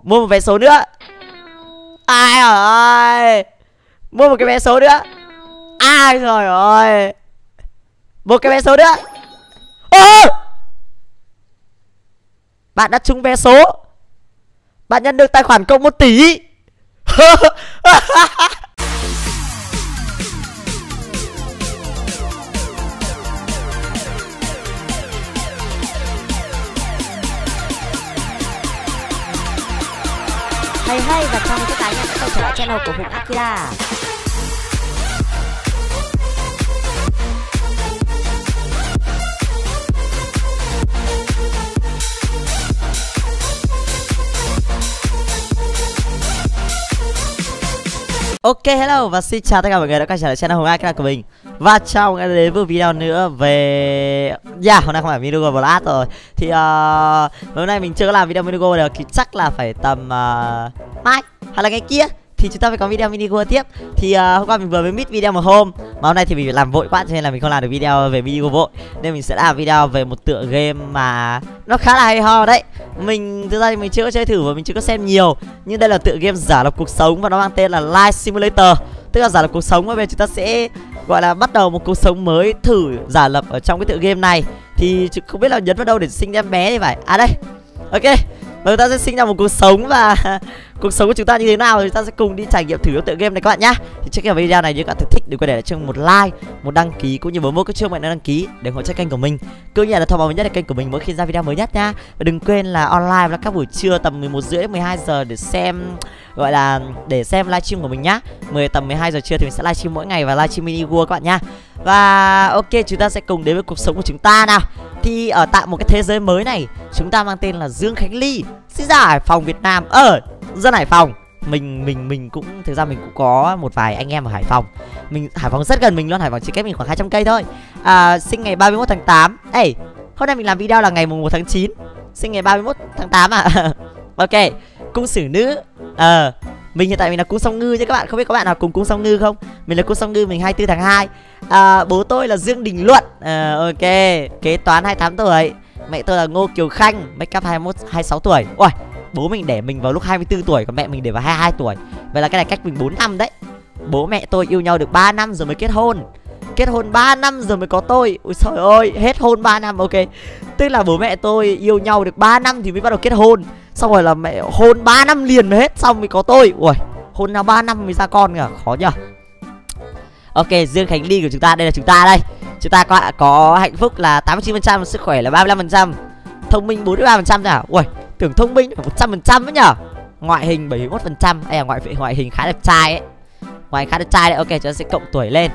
Mua một vé số nữa. Ai ơi. Mua một cái vé số nữa. Ai rồi ơi. Một cái vé số nữa. Ô! Bạn đã trúng vé số. Bạn nhận được tài khoản cộng 1 tỷ. Hay và chào mừng tất cả anh em đã quay trở lại channel của Hùng Akira. Ok, hello và xin chào tất cả mọi người đã quay trở lại channel Hùng Akira của mình. Và chào mọi người đến với video nữa về... hôm nay không phải video vlog rồi. Thì hôm nay mình chưa có làm video mini go được thì chắc là phải tầm mai hoặc là ngày kia thì chúng ta phải có video mini go tiếp. Thì hôm qua mình vừa mới meet video một hôm, mà hôm nay thì mình phải làm vội quá cho nên là mình không làm được video về mini go vội, nên mình sẽ làm video về một tựa game mà nó khá là hay ho đấy. Thực ra thì mình chưa có chơi thử và mình chưa có xem nhiều, nhưng đây là tựa game giả lập cuộc sống và nó mang tên là Life Simulator, tức là giả lập cuộc sống. Và bây giờ chúng ta sẽ gọi là bắt đầu một cuộc sống mới thử giả lập ở trong cái tựa game này. Thì không biết là nhấn vào đâu để sinh em bé thì phải. À đây, ok. Và chúng ta sẽ sinh ra một cuộc sống và cuộc sống của chúng ta như thế nào thì chúng ta sẽ cùng đi trải nghiệm thử tựa game này các bạn nhá. Thì trước khi vào video này, nếu các bạn thích đừng quên để lại cho một like, một đăng ký cũng như bấm cái chuông đăng ký để hỗ trợ kênh của mình, cũng như là thông báo mới nhất là kênh của mình mỗi khi ra video mới nhất nha. Và đừng quên là online vào các buổi trưa tầm 11:30 đến 12 giờ để xem, gọi là để xem livestream của mình nhá. Tầm 12 giờ trưa thì mình sẽ livestream mỗi ngày và livestream mini world các bạn nhá. Và ok, chúng ta sẽ cùng đến với cuộc sống của chúng ta nào. Thì ở tại một cái thế giới mới này, chúng ta mang tên là Dương Khánh Ly, sinh ra Hải Phòng, Việt Nam. Dân Hải Phòng. Mình cũng thực ra mình cũng có một vài anh em ở Hải Phòng. Hải Phòng rất gần mình luôn, Hải Phòng chỉ cách mình khoảng 200 cây thôi. Sinh ngày 31 tháng 8. Hôm nay mình làm video là ngày mùng 1 tháng 9. Sinh ngày 31 tháng 8 à. Ok, cung sử nữ. Mình hiện tại mình là cung song ngư nha các bạn. Không biết các bạn nào cùng cung song ngư không? Mình là cung song ngư, mình 24 tháng 2. Bố tôi là Dương Đình Luận. Ok, kế toán 28 tuổi. Mẹ tôi là Ngô Kiều Khanh, make up 26 tuổi. Ôi, bố mình đẻ mình vào lúc 24 tuổi, còn mẹ mình để vào 22 tuổi. Vậy là cái này cách mình 4 năm đấy. Bố mẹ tôi yêu nhau được 3 năm rồi mới kết hôn. Kết hôn 3 năm rồi mới có tôi. Ôi trời ơi, hết hôn 3 năm. Ok, tức là bố mẹ tôi yêu nhau được 3 năm thì mới bắt đầu kết hôn. Xong rồi là mẹ hôn 3 năm liền mới hết, xong mới có tôi. Ui, hôn nào 3 năm mới ra con kìa, khó nhờ. Ok, Dương Khánh Ly của chúng ta, đây là chúng ta đây. Chúng ta có hạnh phúc là 89%, sức khỏe là 35%, thông minh 43% nhỉ. Ui, tưởng thông minh phải 100% ấy nhở. Ngoại hình 71%. Đây là ngoại hình khá đẹp trai ấy. Ngoại hình khá đẹp trai đấy. Ok, chúng ta sẽ cộng tuổi lên.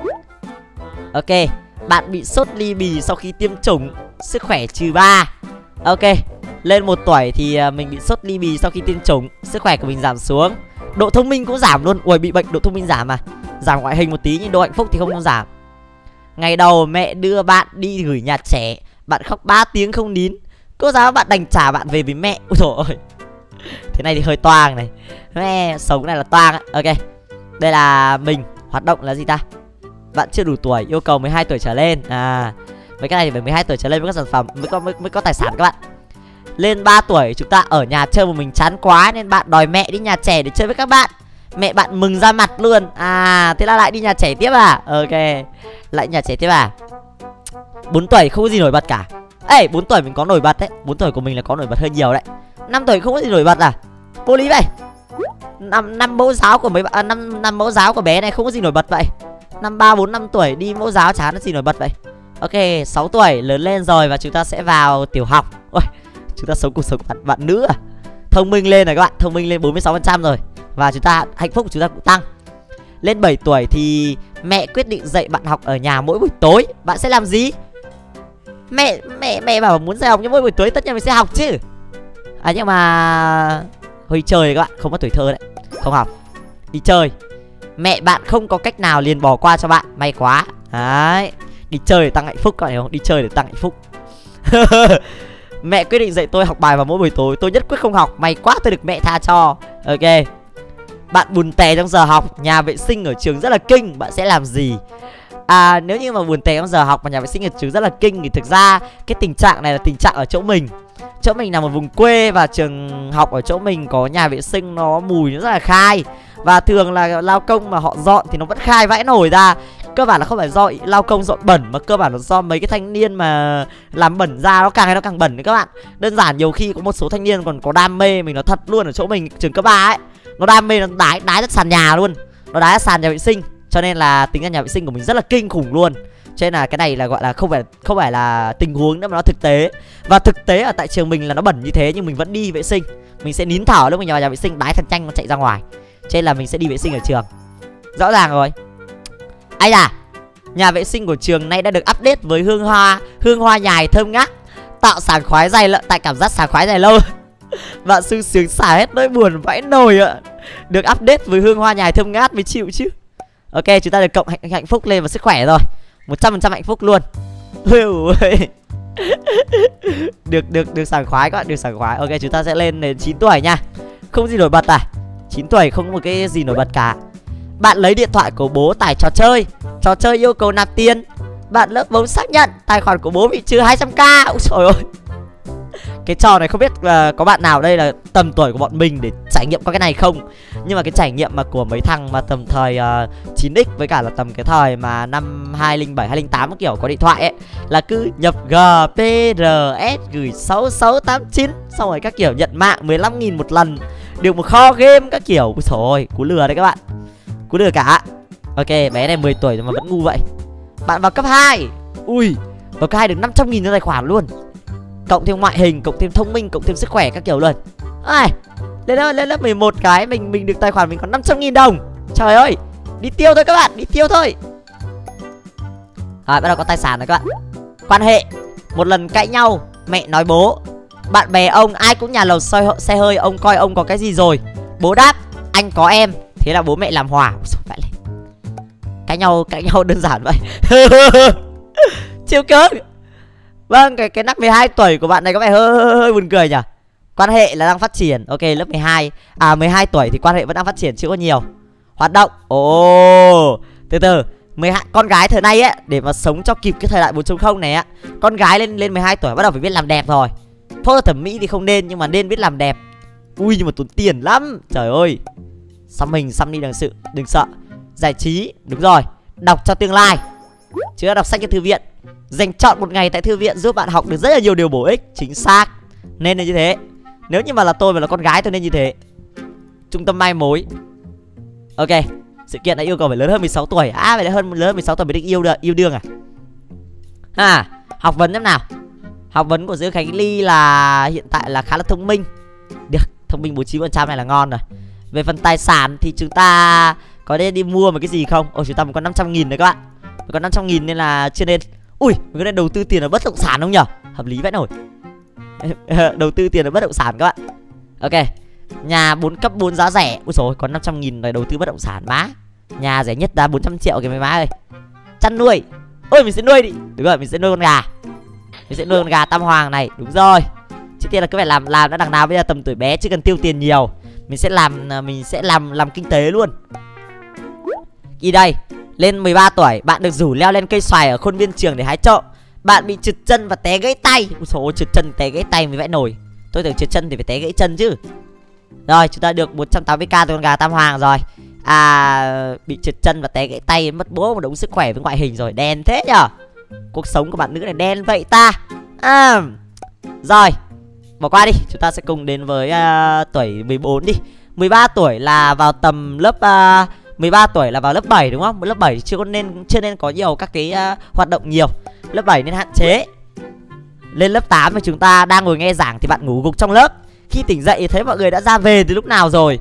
Ok, bạn bị sốt ly bì sau khi tiêm chủng, sức khỏe -3. Ok, lên 1 tuổi thì mình bị sốt ly bì sau khi tiêm chủng, sức khỏe của mình giảm xuống. Độ thông minh cũng giảm luôn. Ui, bị bệnh độ thông minh giảm à. Giảm ngoại hình một tí nhưng độ hạnh phúc thì không giảm. Ngày đầu mẹ đưa bạn đi gửi nhà trẻ, bạn khóc 3 tiếng không nín. Cô giáo bạn đành trả bạn về với mẹ. Ôi trời ơi, thế này thì hơi toang này. Mẹ sống này là toang á. Ok, đây là mình. Hoạt động là gì ta? Bạn chưa đủ tuổi, yêu cầu 12 tuổi trở lên. Mấy cái này thì phải 12 tuổi trở lên mới có sản phẩm, mới có tài sản các bạn. Lên 3 tuổi chúng ta ở nhà chơi một mình chán quá nên bạn đòi mẹ đi nhà trẻ để chơi với các bạn. Mẹ bạn mừng ra mặt luôn. Thế là lại đi nhà trẻ tiếp à? Ok, lại nhà trẻ tiếp à? 4 tuổi không có gì nổi bật cả. 4 tuổi mình có nổi bật đấy. 4 tuổi của mình là có nổi bật hơi nhiều đấy. 5 tuổi không có gì nổi bật à? Vô lý vậy. Năm mẫu giáo của mấy bạn, năm mẫu giáo của bé này không có gì nổi bật vậy. Năm 3, 4, 5 tuổi đi mẫu giáo chán nó gì nổi bật vậy. Ok, 6 tuổi lớn lên rồi và chúng ta sẽ vào tiểu học. Ôi, chúng ta sống cuộc sống bạn nữ à? Thông minh lên này các bạn, thông minh lên 46% rồi. Và chúng ta hạnh phúc của chúng ta cũng tăng. Lên 7 tuổi thì mẹ quyết định dạy bạn học ở nhà mỗi buổi tối. Bạn sẽ làm gì? Mẹ bảo muốn dạy học nhưng mỗi buổi tối tất nhiên mình sẽ học chứ. Nhưng mà hơi chơi các bạn, không có tuổi thơ đấy. Không học, đi chơi. Mẹ bạn không có cách nào liền bỏ qua cho bạn. May quá. Đấy, đi chơi để tăng hạnh phúc các bạn hiểu không? Đi chơi để tăng hạnh phúc. Mẹ quyết định dạy tôi học bài vào mỗi buổi tối. Tôi nhất quyết không học. May quá tôi được mẹ tha cho. Ok, bạn bùn tè trong giờ học, nhà vệ sinh ở trường rất là kinh. Bạn sẽ làm gì? Nếu như mà buồn tẻ trong giờ học mà nhà vệ sinh ở trường rất là kinh thì thực ra cái tình trạng này là tình trạng ở chỗ mình. Chỗ mình là một vùng quê và trường học ở chỗ mình có nhà vệ sinh nó mùi nó rất là khai. Và thường là lao công mà họ dọn thì nó vẫn khai vãi nổi ra. Cơ bản là không phải do lao công dọn bẩn mà cơ bản là do mấy cái thanh niên mà làm bẩn ra nó càng ngày nó càng bẩn đấy các bạn. Đơn giản nhiều khi có một số thanh niên còn có đam mê, mình nói thật luôn, ở chỗ mình trường cấp 3 ấy, nó đam mê nó đái rất sàn nhà luôn. Nó đái sàn nhà vệ sinh. Cho nên là tính ra nhà vệ sinh của mình rất là kinh khủng luôn. Cho nên là cái này là gọi là không phải là tình huống nữa mà nó thực tế. Và thực tế ở tại trường mình là nó bẩn như thế nhưng mình vẫn đi vệ sinh. Mình sẽ nín thở lúc mình vào nhà vệ sinh, đái thật nhanh nó chạy ra ngoài. Cho nên là mình sẽ đi vệ sinh ở trường. Rõ ràng rồi. Ai da, nhà vệ sinh của trường nay đã được update với hương hoa nhài thơm ngát, tạo sảng khoái dài tại cảm giác sảng khoái dài lâu. Bạn sung sướng xả hết nỗi buồn vãi nồi ạ. Được update với hương hoa nhài thơm ngát mới chịu chứ. Ok, chúng ta được cộng hạnh phúc lên và sức khỏe rồi. 100% hạnh phúc luôn. Được sảng khoái các bạn, được sảng khoái. Ok, chúng ta sẽ lên đến 9 tuổi nha. Không gì nổi bật 9 tuổi không có một cái gì nổi bật cả. Bạn lấy điện thoại của bố tải trò chơi. Trò chơi yêu cầu nạp tiền. Bạn lướt bấm xác nhận tài khoản của bố bị trừ 200k. Ôi trời ơi. Cái trò này không biết có bạn nào đây là tầm tuổi của bọn mình để trải nghiệm qua cái này không. Nhưng mà cái trải nghiệm mà của mấy thằng mà tầm thời 9x với cả là tầm cái thời mà năm 2007, 2008 kiểu có điện thoại ấy, là cứ nhập GPRS gửi 6689 xong rồi các kiểu nhận mạng 15.000 một lần, được một kho game các kiểu. Ui trời ơi, cú lừa đấy các bạn. Cú lừa cả. Ok, bé này 10 tuổi rồi mà vẫn ngu vậy. Bạn vào cấp 2. Ui, vào cấp 2 được 500.000 trong tài khoản luôn. Cộng thêm ngoại hình, cộng thêm thông minh, cộng thêm sức khỏe các kiểu luôn. Lên lớp 11 cái mình được tài khoản mình còn 500.000 đồng. Trời ơi, đi tiêu thôi các bạn, đi tiêu thôi. Bắt đầu có tài sản rồi các bạn. Quan hệ, một lần cãi nhau, mẹ nói bố. Bạn bè ông ai cũng nhà lầu xe hơi, ông coi ông có cái gì rồi. Bố đáp, anh có em. Thế là bố mẹ làm hòa. Cãi nhau đơn giản vậy. Chiêu cớn. Vâng, cái nắp 12 tuổi của bạn này có vẻ hơi buồn cười nhỉ. Quan hệ là đang phát triển. Ok, lớp 12. 12 tuổi thì quan hệ vẫn đang phát triển, chưa có nhiều. Hoạt động. Từ từ. Con gái thời nay ấy, để mà sống cho kịp cái thời đại 4.0 này á, con gái lên 12 tuổi bắt đầu phải biết làm đẹp rồi. Phẫu thuật thẩm mỹ thì không nên, nhưng mà nên biết làm đẹp. Ui, nhưng mà tốn tiền lắm. Trời ơi. Xăm mình xăm đi đừng sợ. Giải trí, đúng rồi. Đọc cho tương lai, chứ đọc sách cho thư viện. Dành chọn một ngày tại thư viện giúp bạn học được rất là nhiều điều bổ ích. Chính xác. Nên là như thế. Nếu như mà là tôi mà là con gái tôi nên như thế. Trung tâm mai mối. Ok, sự kiện đã yêu cầu phải lớn hơn 16 tuổi. Phải lớn hơn 16 tuổi mới được yêu đương à? Học vấn thế nào? Học vấn của Dương Khánh Ly là hiện tại là khá là thông minh. Được, thông minh 49% này là ngon rồi. Về phần tài sản thì chúng ta có nên đi mua một cái gì không? Chúng ta mới có 500.000 đấy các bạn. Mới có 500.000 nên là chưa nên. Ui, mình có nên đầu tư tiền ở bất động sản không nhở? Hợp lý vậy nổi. Đầu tư tiền ở bất động sản các bạn. Ok, nhà 4 cấp 4 giá rẻ. Ui dồi, có 500.000 để đầu tư bất động sản má. Nhà rẻ nhất đã 400 triệu kìa mấy má ơi. Chăn nuôi. Ôi, mình sẽ nuôi đi. Đúng rồi, mình sẽ nuôi con gà. Mình sẽ nuôi con gà Tam Hoàng này. Đúng rồi. Trước tiên là cứ phải làm đã đằng nào bây giờ tầm tuổi bé chứ cần tiêu tiền nhiều. Mình sẽ làm kinh tế luôn. Đi đây. Lên 13 tuổi, bạn được rủ leo lên cây xoài ở khuôn viên trường để hái trộm. Bạn bị trượt chân và té gãy tay. Ôi dồi ôi, trượt chân té gãy tay mới vãi nổi. Tôi tưởng trượt chân thì phải té gãy chân chứ. Rồi, chúng ta được 180k từ con gà Tam Hoàng rồi. Bị trượt chân và té gãy tay, mất bố một đống sức khỏe với ngoại hình rồi. Đen thế nhở? Cuộc sống của bạn nữ này đen vậy ta. Rồi, bỏ qua đi. Chúng ta sẽ cùng đến với tuổi 14 đi. 13 tuổi là vào tầm lớp 13 tuổi là vào lớp 7 đúng không? Lớp 7 thì chưa nên có nhiều các cái hoạt động nhiều. Lớp 7 nên hạn chế. Lên lớp 8 mà chúng ta đang ngồi nghe giảng thì bạn ngủ gục trong lớp. Khi tỉnh dậy thì thấy mọi người đã ra về từ lúc nào rồi.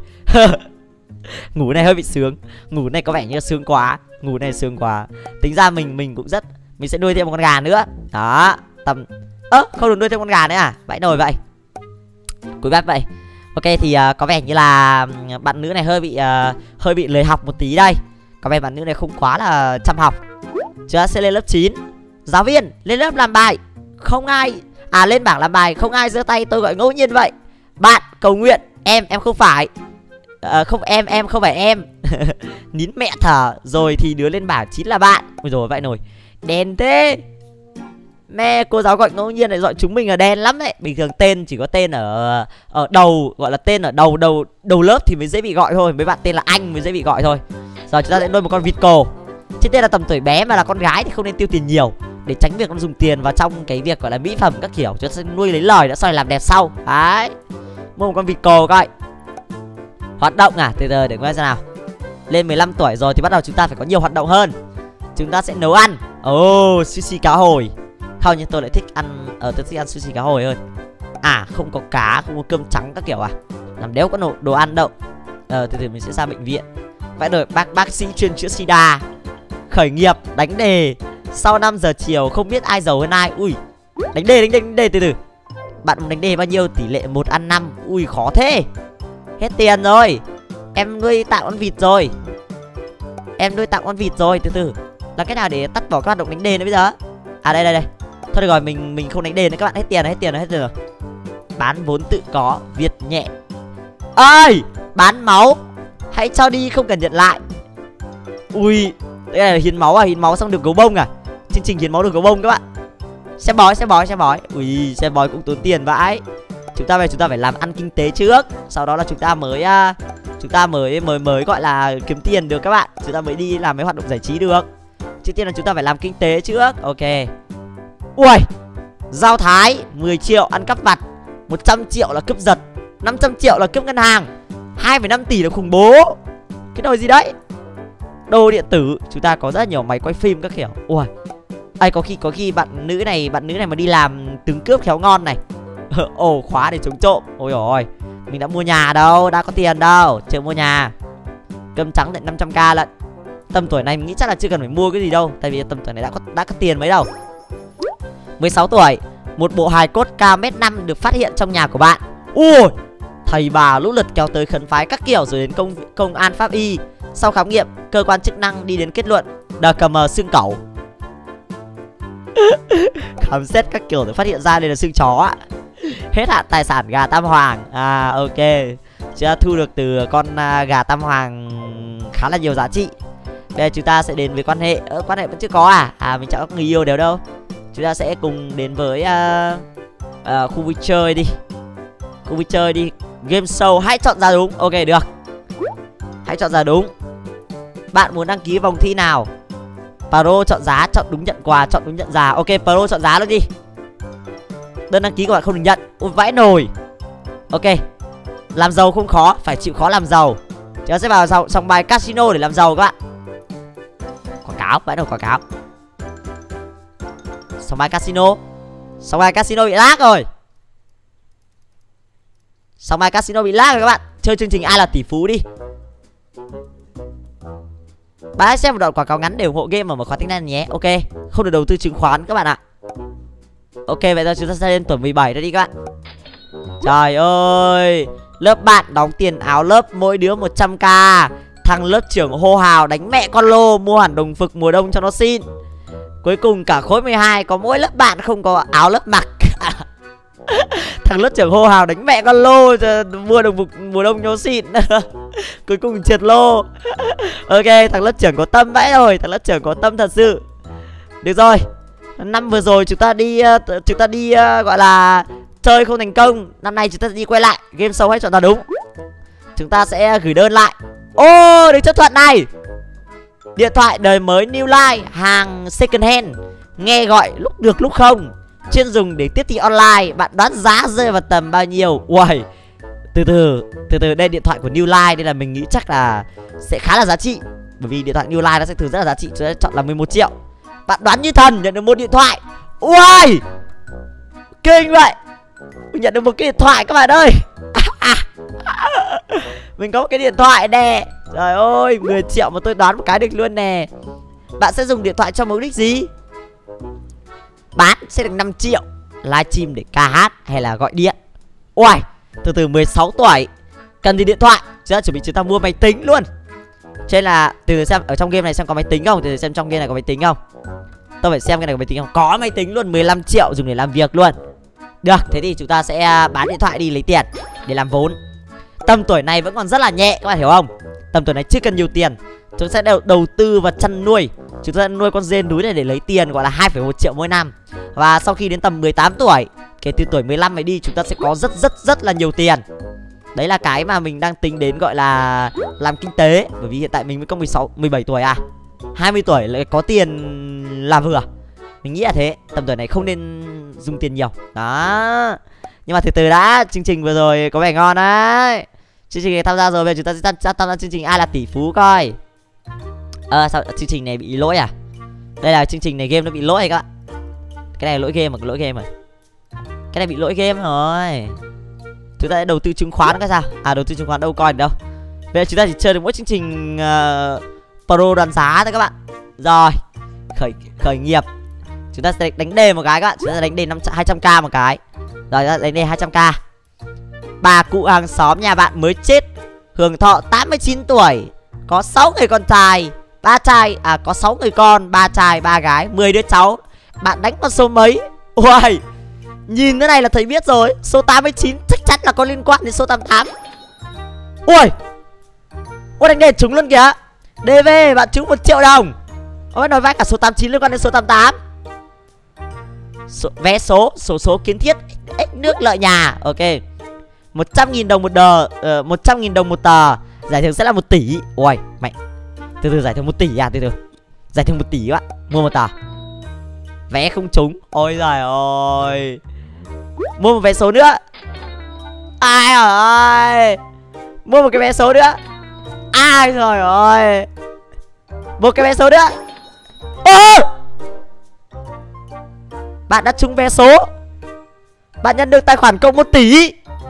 Ngủ này hơi bị sướng. Ngủ này có vẻ như sướng quá. Ngủ này sướng quá. Tính ra mình cũng rất. Mình sẽ nuôi thêm một con gà nữa. Đó, tầm không được nuôi thêm con gà nữa à? Vãi nồi vậy. Cúi bắp vậy. Ok thì có vẻ như là bạn nữ này hơi bị lười học một tí đây. Có vẻ bạn nữ này không quá là chăm học. Chúng ta sẽ lên lớp 9. Giáo viên, lên lớp làm bài. Không ai lên bảng làm bài, không ai giơ tay, tôi gọi ngẫu nhiên vậy. Bạn cầu nguyện, em không phải. Không em không phải em. Nín mẹ thở. Rồi thì đứa lên bảng chính là bạn. Ôi rồi vậy nồi. Đen thế. Mẹ cô giáo gọi ngẫu nhiên lại gọi chúng mình là đen lắm đấy. Bình thường tên chỉ có tên ở đầu, gọi là tên ở đầu lớp thì mới dễ bị gọi thôi. Mấy bạn tên là anh mới dễ bị gọi thôi. Giờ chúng ta sẽ nuôi một con vịt cổ. Chứ tên là tầm tuổi bé mà là con gái thì không nên tiêu tiền nhiều, để tránh việc nó dùng tiền vào trong cái việc gọi là mỹ phẩm các kiểu. Chúng ta sẽ nuôi lấy lời đã, sau này làm đẹp sau. Đấy. Mua một con vịt cổ coi. Hoạt động à? Từ từ để coi xem nào. Lên 15 tuổi rồi thì bắt đầu chúng ta phải có nhiều hoạt động hơn. Chúng ta sẽ nấu ăn. Sushi cá hồi. Không, nhưng tôi lại thích ăn tôi thích ăn sushi cá hồi hơn. À không có cá, không có cơm trắng các kiểu à? Làm đéo có đồ ăn đâu. Từ từ mình sẽ ra bệnh viện. Vậy rồi bác sĩ chuyên chữa sida. Khởi nghiệp, đánh đề. Sau 5 giờ chiều không biết ai giàu hơn ai. Ui, đánh đề từ từ. Bạn đánh đề bao nhiêu? Tỷ lệ 1:5. Ui khó thế. Hết tiền rồi. Em nuôi tạm con vịt rồi. Từ từ. Là cái nào để tắt bỏ các hoạt động đánh đề nữa bây giờ? À đây. Thôi được rồi, mình không đánh đề nữa các bạn. Hết tiền rồi. Bán vốn tự có, Việt nhẹ. Ơi, bán máu. Hãy cho đi không cần nhận lại. Ui, đây là hiến máu à? Hiến máu xong được gấu bông à? Chương trình hiến máu được gấu bông các bạn. Xem bói. Ui, xem bói cũng tốn tiền vãi. Chúng ta phải làm ăn kinh tế trước. Sau đó là chúng ta mới gọi là kiếm tiền được các bạn. Chúng ta mới đi làm mấy hoạt động giải trí được. Trước tiên là chúng ta phải làm kinh tế trước. Ok. Ui, Giao Thái 10 triệu ăn cắp vặt, 100 triệu là cướp giật, 500 triệu là cướp ngân hàng, 2,5 tỷ là khủng bố. Cái đồ gì đấy? Đồ điện tử. Chúng ta có rất nhiều máy quay phim các kiểu. Ui, có khi bạn nữ này mà đi làm tướng cướp khéo ngon này. Ồ, khóa để chống trộm. Ôi ôi, mình đã mua nhà đâu, đã có tiền đâu, chưa mua nhà. Cơm trắng lại 500k lận. Tầm tuổi này mình nghĩ chắc là chưa cần phải mua cái gì đâu, tại vì tầm tuổi này đã có tiền mấy đâu. 16 tuổi, một bộ hài cốt cao 1m5 được phát hiện trong nhà của bạn. Ui, thầy bà lũ lượt kéo tới khấn phái các kiểu rồi đến công an pháp y. Sau khám nghiệm, cơ quan chức năng đi đến kết luận DKM xương cẩu. Khám xét các kiểu để phát hiện ra đây là xương chó ạ. Hết hạn tài sản gà Tam Hoàng. À ok, chúng ta thu được từ con gà Tam Hoàng khá là nhiều giá trị. Bây giờ chúng ta sẽ đến với quan hệ. Quan hệ vẫn chưa có à? À mình chọn các người yêu đều đâu. Chúng ta sẽ cùng đến với khu vui chơi đi. Game show, hãy chọn ra đúng. Ok được. Hãy chọn ra đúng. Bạn muốn đăng ký vòng thi nào? Pro chọn giá, chọn đúng nhận quà, chọn đúng nhận giá. Ok, Pro chọn giá luôn đi. Đơn đăng ký của bạn không được nhận. Ôi vãi nồi. Ok. Làm giàu không khó, phải chịu khó làm giàu. Chúng ta sẽ vào sòng bài casino để làm giàu các bạn. Quảng cáo, vãi nồi quảng cáo. Sòng bài casino bị lag rồi. Các bạn. Chơi chương trình Ai Là Tỷ Phú đi. Bạn hãy xem một đoạn quảng cáo ngắn để ủng hộ game ở một khóa tính năng nhé. Ok, không được đầu tư chứng khoán các bạn ạ. Ok, vậy giờ chúng ta sẽ lên tuổi 17 đây đi các bạn. Trời ơi, lớp bạn đóng tiền áo lớp mỗi đứa 100k. Thằng lớp trưởng hô hào đánh mẹ con lô, mua hẳn đồng phục mùa đông cho nó xin. Cuối cùng cả khối 12 có mỗi lớp bạn không có áo lớp mặc. Thằng lớp trưởng hô hào đánh mẹ con lô, mua đồng phục mùa đông cho nó xịn. Cuối cùng triệt lô. Ok, thằng lớp trưởng có tâm vãi rồi. Thằng lớp trưởng có tâm thật sự. Được rồi, năm vừa rồi chúng ta đi gọi là chơi không thành công. Năm nay chúng ta đi quay lại game show, hãy chọn ra đúng. Chúng ta sẽ gửi đơn lại. Ô, được chấp thuận này. Điện thoại đời mới New Life, hàng second hand, nghe gọi lúc được lúc không, chuyên dùng để tiếp thị online. Bạn đoán giá rơi vào tầm bao nhiêu? Uầy, từ từ, đây điện thoại của New Life, đây là mình nghĩ chắc là sẽ khá là giá trị. Bởi vì điện thoại New Life nó sẽ thường rất là giá trị. Chúng ta chọn là 11 triệu. Bạn đoán như thần, nhận được một điện thoại. Uầy, kinh vậy. Mình nhận được một cái điện thoại các bạn ơi. Mình có một cái điện thoại nè. Trời ơi, 10 triệu mà tôi đoán một cái được luôn nè. Bạn sẽ dùng điện thoại cho mục đích gì? Bán sẽ được 5 triệu. Livestream để ca hát hay là gọi điện. Uầy, từ 16 tuổi cần gì điện thoại. Chúng ta chuẩn bị chúng ta mua máy tính luôn. Cho nên là từ xem ở trong game này xem có máy tính không. Từ xem trong game này có máy tính không. Tôi phải xem cái này có máy tính không. Có máy tính luôn, 15 triệu dùng để làm việc luôn. Được, thế thì chúng ta sẽ bán điện thoại đi lấy tiền để làm vốn. Tầm tuổi này vẫn còn rất là nhẹ, các bạn hiểu không? Tầm tuổi này chưa cần nhiều tiền. Chúng sẽ đầu tư vào chăn nuôi. Chúng ta nuôi con dê núi này để lấy tiền gọi là 2,1 triệu mỗi năm. Và sau khi đến tầm 18 tuổi, kể từ tuổi 15 này đi, chúng ta sẽ có rất là nhiều tiền. Đấy là cái mà mình đang tính đến gọi là làm kinh tế. Bởi vì hiện tại mình mới có 17 tuổi à, 20 tuổi lại có tiền là vừa. Mình nghĩ là thế, tầm tuổi này không nên dùng tiền nhiều. Đó. Nhưng mà từ từ đã, chương trình vừa rồi có vẻ ngon đấy. Chương trình này tham gia rồi, bây giờ chúng ta sẽ tham gia chương trình ai là tỷ phú coi. Sao chương trình này bị lỗi à? Đây là chương trình này game nó bị lỗi các bạn. Cái này lỗi game mà, lỗi game rồi. Cái này bị lỗi game rồi. Chúng ta sẽ đầu tư chứng khoán cái sao? À, đầu tư chứng khoán đâu coi được đâu. Bây giờ chúng ta chỉ chơi được mỗi chương trình pro đoán giá thôi các bạn. Rồi, khởi nghiệp. Chúng ta sẽ đánh đề một cái các bạn. Chúng ta sẽ đánh đề 200k một cái. Rồi, chúng ta đánh đề 200k. Bà cụ hàng xóm nhà bạn mới chết, hưởng thọ 89 tuổi, có 6 người con trai, 3 trai, có 6 người con, 3 trai, 3 gái, 10 đứa cháu. Bạn đánh con số mấy? Ui, nhìn cái này là thấy biết rồi. Số 89 chắc chắn là có liên quan đến số 88. Ui, ôi đánh đề trúng luôn kìa. DV bạn trúng 1 triệu đồng. Ôi nói vai cả số 89 liên quan đến số 88. Vé số kiến thiết ích nước lợi nhà. Ok, 100.000 đồng một tờ, 100.000 đồng một tờ. Giải thưởng sẽ là 1 tỷ. Ui, mạnh. Từ từ, giải thưởng 1 tỷ à, từ từ. Giải thưởng 1 tỷ các bạn, mua một tờ. Vé không trúng. Ôi giời ơi. Mua một vé số nữa. Ai ơi. Mua một cái vé số nữa. Ai rồi ơi. Một cái vé số nữa. Ô, bạn đã trúng vé số. Bạn nhận được tài khoản cộng 1 tỷ.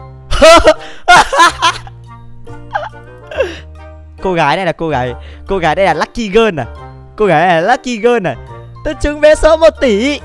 Cô gái này là cô gái đây là Lucky Girl à? Cô gái này là Lucky Girl à? Tôi trúng vé số 1 tỷ.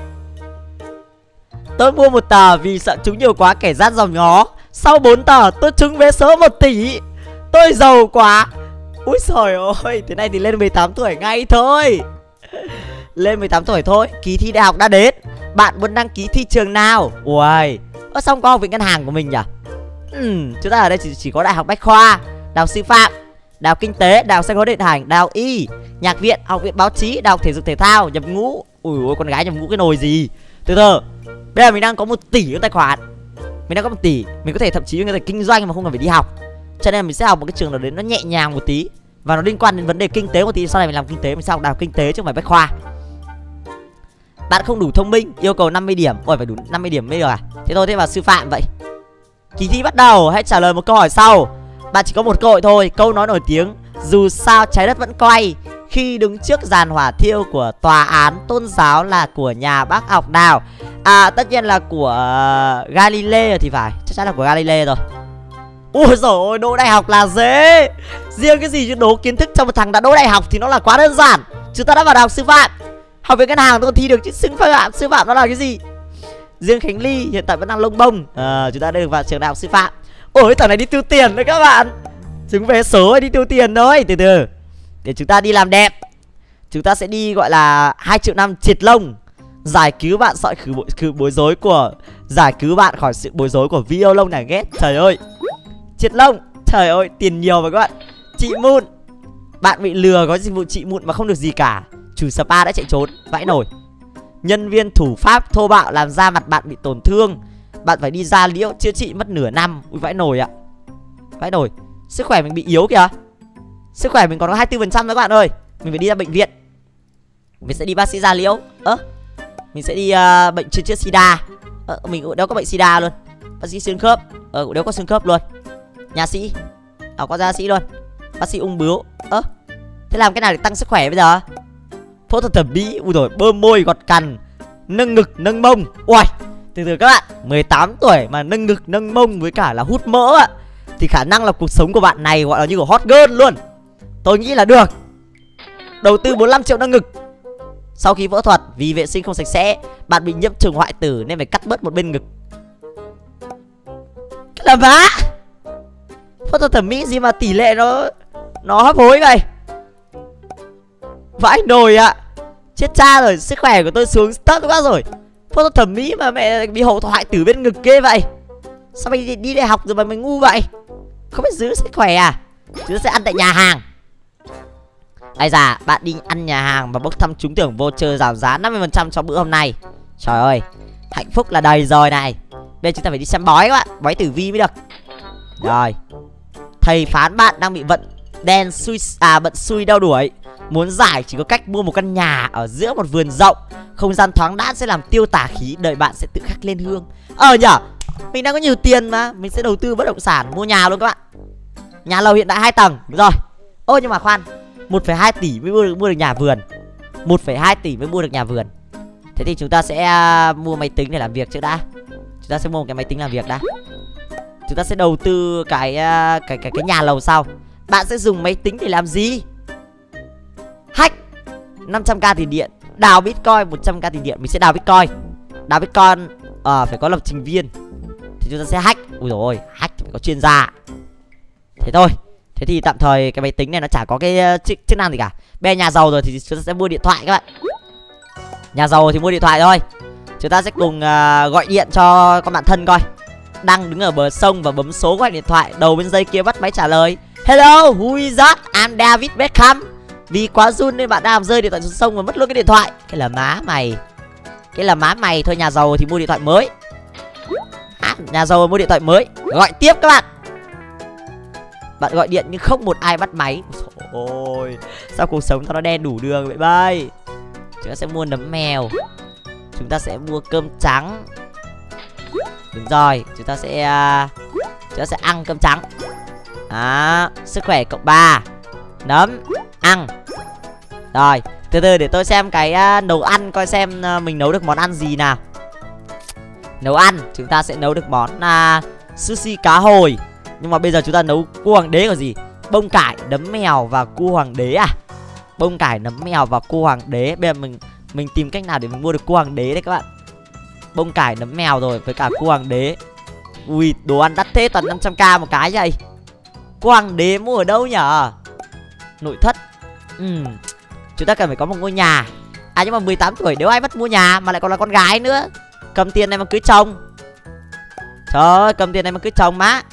Tôi mua 1 tờ vì sợ trúng nhiều quá kẻ gian dòm ngó. Sau 4 tờ tôi trúng vé số 1 tỷ. Tôi giàu quá. Úi trời ơi, thế này thì lên 18 tuổi ngay thôi. Lên 18 tuổi thôi. Kỳ thi đại học đã đến. Bạn muốn đăng ký thi trường nào? Ui, xong có học viện ngân hàng của mình nhỉ? Chúng ta ở đây chỉ có đại học Bách Khoa, đại học Sư phạm, đại học Kinh tế, đại học Sân khấu Điện ảnh, đại học Y, Nhạc viện, học viện Báo chí, đại học Thể dục Thể thao, nhập ngũ. Ui ôi, con gái nhập ngũ cái nồi gì. Từ từ, bây giờ mình đang có 1 tỷ trong tài khoản. Mình đang có 1 tỷ. Mình có thể thậm chí có thể kinh doanh mà không cần phải đi học. Cho nên mình sẽ học một cái trường nào đấy nó nhẹ nhàng một tí, và nó liên quan đến vấn đề kinh tế một tí. Sau này mình làm kinh tế, mình sẽ học đại học Kinh tế chứ không phải Bách Khoa. Bạn không đủ thông minh, yêu cầu 50 điểm. Ôi, phải đủ 50 điểm mới được à? Thế thôi, thế vào sư phạm vậy. Kỳ thi bắt đầu, hãy trả lời một câu hỏi sau. Bạn chỉ có 1 cơ hội thôi. Câu nói nổi tiếng dù sao trái đất vẫn quay khi đứng trước giàn hỏa thiêu của tòa án tôn giáo là của nhà bác học nào? Tất nhiên là của Galileo thì phải. Chắc chắn là của Galileo rồi. Ôi dồi ôi, đỗ đại học là dễ. Riêng cái gì chứ đố kiến thức cho một thằng đã đỗ đại học thì nó là quá đơn giản. Chúng ta đã vào đại học sư phạm, học viện ngân hàng tôi còn thi được chứ sư phạm nó là cái gì? Riêng Khánh Ly hiện tại vẫn đang lông bông. Chúng ta đã được vào trường đại học sư phạm. Ôi, thằng này đi tiêu tiền đấy các bạn. Trúng vé số đi tiêu tiền thôi. Từ từ, để chúng ta đi làm đẹp. Chúng ta sẽ đi gọi là 2 triệu năm triệt lông, giải cứu bạn khỏi bối rối của giải cứu bạn khỏi sự bối rối của video lông này ghét. Trời ơi, triệt lông, trời ơi, tiền nhiều mà các bạn. Chị Mụn, bạn bị lừa có dịch vụ chị Mụn mà không được gì cả. Chủ spa đã chạy trốn, vãi nổi. Nhân viên thủ pháp thô bạo làm da mặt bạn bị tổn thương, bạn phải đi da liễu chữa trị mất nửa năm. Ui vãi nổi ạ. Vãi nổi. Sức khỏe mình bị yếu kìa. Sức khỏe mình còn có 24% thôi các bạn ơi. Mình phải đi ra bệnh viện. Mình sẽ đi bác sĩ da liễu. Mình sẽ đi bệnh chữa sida. Mình cũng đéo có bệnh sida luôn. Bác sĩ xương khớp. Cũng đéo có xương khớp luôn. Nhà sĩ. Có gia sĩ luôn. Bác sĩ ung bướu. Thế làm cái nào để tăng sức khỏe bây giờ? Phẫu thuật thẩm mỹ. Ui rồi, bơm môi, gọt cằm, nâng ngực, nâng mông. Ui, từ từ các bạn, 18 tuổi mà nâng ngực, nâng mông với cả là hút mỡ ạ, thì khả năng là cuộc sống của bạn này gọi là như của hot girl luôn. Tôi nghĩ là được. Đầu tư 45 triệu nâng ngực. Sau khi phẫu thuật vì vệ sinh không sạch sẽ, bạn bị nhiễm trùng hoại tử nên phải cắt bớt một bên ngực. Cái là vá. Phẫu thuật thẩm mỹ gì mà tỷ lệ nó hấp hối vậy. Vãi nồi ạ. Chết cha rồi, sức khỏe của tôi xuống thấp quá rồi. Phẫu thuật thẩm mỹ mà mẹ bị hậu hoại tử bên ngực ghê vậy. Sao mày đi đại học rồi mà mày ngu vậy? Không biết giữ sức khỏe à? Chúng ta sẽ ăn tại nhà hàng. Ây da, bạn đi ăn nhà hàng và bốc thăm trúng thưởng voucher giảm giá 50% cho bữa hôm nay. Trời ơi, hạnh phúc là đầy rồi này. Bây giờ chúng ta phải đi xem bói các bạn, bói tử vi mới được. Rồi. Thầy phán bạn đang bị vận xui đau đuổi. Muốn giải chỉ có cách mua một căn nhà ở giữa một vườn rộng. Không gian thoáng đãng sẽ làm tiêu tà khí, đợi bạn sẽ tự khắc lên hương. Nhở, mình đang có nhiều tiền mà, mình sẽ đầu tư bất động sản, mua nhà luôn các bạn. Nhà lầu hiện tại 2 tầng, đúng rồi. Nhưng mà khoan, 1,2 tỷ mới mua được nhà vườn. 1,2 tỷ mới mua được nhà vườn. Thế thì chúng ta sẽ mua máy tính để làm việc trước đã. Chúng ta sẽ mua một cái máy tính làm việc đã. Chúng ta sẽ đầu tư cái nhà lầu sau. Bạn sẽ dùng máy tính để làm gì? Hack 500k tiền điện, đào bitcoin 100k tiền điện. Mình sẽ đào bitcoin. Đào bitcoin phải có lập trình viên. Thì chúng ta sẽ hack. Ui dồi ôi, hack phải có chuyên gia. Thế thôi. Thế thì tạm thời cái máy tính này nó chả có cái chức năng gì cả. Bây giờ nhà giàu rồi thì chúng ta sẽ mua điện thoại các bạn. Nhà giàu thì mua điện thoại thôi. Chúng ta sẽ cùng gọi điện cho con bạn thân coi. Đang đứng ở bờ sông và bấm số gọi điện thoại. Đầu bên dây kia bắt máy trả lời. Hello, who is that? I'm David Beckham. Vì quá run nên bạn đang làm rơi điện thoại xuống sông và mất luôn cái điện thoại. Cái là má mày. Cái là má mày thôi. Nhà giàu thì mua điện thoại mới. Nhà giàu mua điện thoại mới. Gọi tiếp các bạn. Bạn gọi điện nhưng không một ai bắt máy. Ôi, sao cuộc sống nó đen đủ đường vậy bay. Chúng ta sẽ mua nấm mèo. Chúng ta sẽ mua cơm trắng. Đúng rồi, chúng ta sẽ ăn cơm trắng. Sức khỏe cộng 3. Nấm, ăn. Rồi, từ từ để tôi xem cái nấu ăn, coi xem mình nấu được món ăn gì nào. Nấu ăn, chúng ta sẽ nấu được món sushi cá hồi. Nhưng mà bây giờ chúng ta nấu cua hoàng đế còn gì. Bông cải, nấm mèo và cua hoàng đế à. Bông cải, nấm mèo và cua hoàng đế. Bây giờ mình tìm cách nào để mình mua được cua hoàng đế đấy các bạn. Bông cải, nấm mèo rồi với cả cua hoàng đế. Ui, đồ ăn đắt thế, toàn 500k một cái vậy. Cua hoàng đế mua ở đâu nhở? Nội thất. Chúng ta cần phải có một ngôi nhà. Nhưng mà 18 tuổi nếu ai bắt mua nhà mà lại còn là con gái nữa. Cầm tiền này mà cưới chồng. Trời ơi, cầm tiền này mà cưới chồng má.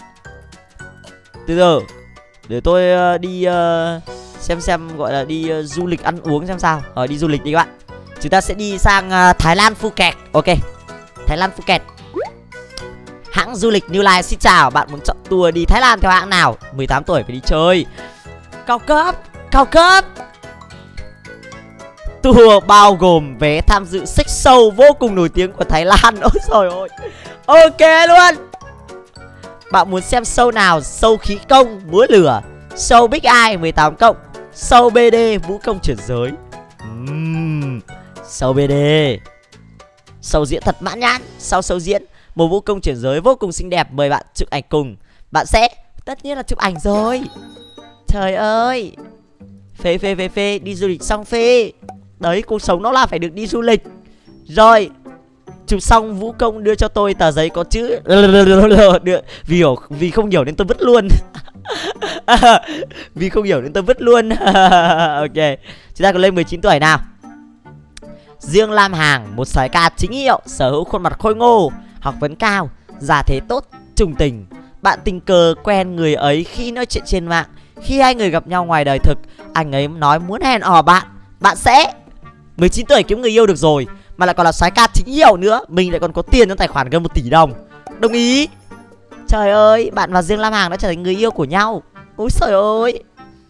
Từ từ để tôi đi xem gọi là đi du lịch ăn uống xem sao. Đi du lịch đi các bạn. Chúng ta sẽ đi sang Thái Lan Phuket. Ok, Thái Lan Phuket. Hãng du lịch New Line xin chào. Bạn muốn chọn tour đi Thái Lan theo hãng nào? 18 tuổi phải đi chơi cao cấp. Cao cấp. Tour bao gồm vé tham dự sex show vô cùng nổi tiếng của Thái Lan. Ôi trời ơi. Ok luôn. Bạn muốn xem show nào? Show khí công, múa lửa, show Big Eye 18 cộng, show BD, vũ công chuyển giới. Show BD. Show diễn thật mãn nhãn. Sau show diễn, một vũ công chuyển giới vô cùng xinh đẹp mời bạn chụp ảnh cùng. Bạn sẽ tất nhiên là chụp ảnh rồi. Trời ơi. Phê. Đi du lịch xong phê. Đấy, cuộc sống nó là phải được đi du lịch. Rồi, chụp xong vũ công đưa cho tôi tờ giấy có chữ. Vì không hiểu nên tôi vứt luôn. Vì không hiểu nên tôi vứt luôn. Ok, chúng ta còn lên 19 tuổi nào. Dương Lam Hàng, một soái ca chính hiệu, sở hữu khuôn mặt khôi ngô, học vấn cao, gia thế tốt, trùng tình. Bạn tình cờ quen người ấy khi nói chuyện trên mạng. Khi hai người gặp nhau ngoài đời thực, anh ấy nói muốn hẹn hò bạn. Bạn sẽ 19 tuổi kiếm người yêu được rồi, mà lại còn là soái ca chính hiệu nữa. Mình lại còn có tiền trong tài khoản gần 1 tỷ đồng. Đồng ý. Trời ơi, bạn và Dương Lam Hàng đã trở thành người yêu của nhau. Ôi trời ơi.